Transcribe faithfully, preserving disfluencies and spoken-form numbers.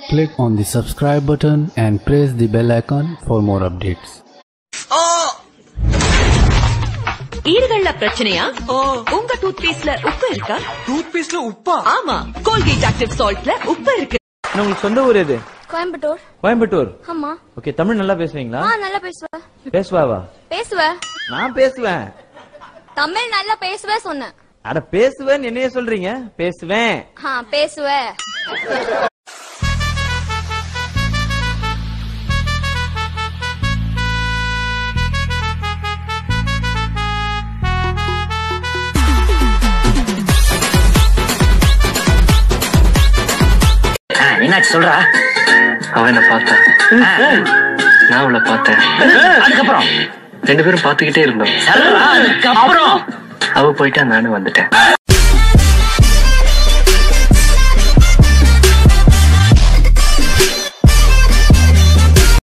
Click on the subscribe button and press the bell icon for more updates. ஈறுகள்ல பிரச்சனையா? உங்க tooth பேஸ்ட்ல உப்பு இருக்கா? Tooth பேஸ்ட்ல உப்பா? ஆமா, கோல்கேட் ஆக்டிவ் சால்ட்ல உப்பு இருக்கு. உங்களுக்கு சொந்த ஊர் எது? கோயம்புத்தூர். கோயம்புத்தூர். ஆமா. ஓகே, தமிழ் நல்லா பேசுவீங்களா? ஆ, நல்லா பேசுவேன். பேசுவாவா? பேசுவேன். நான் பேசுவேன். தமிழ் நல்லா பேசுவேன் சொன்னேன். அட பேசுவேன் என்னைய சொல்றீங்க? பேசுவேன். ஆ, பேசுவேன். என்னாச்சு சொல்றா? அவன் என்ன பார்த்தேன், நான் அவளை பார்த்தேன். அதுக்கப்புறம் ரெண்டு பேரும் பாத்துக்கிட்டே இருந்தோம். அதுக்கப்புறம் அவ போயிட்டா நானும் வந்துட்டேன்.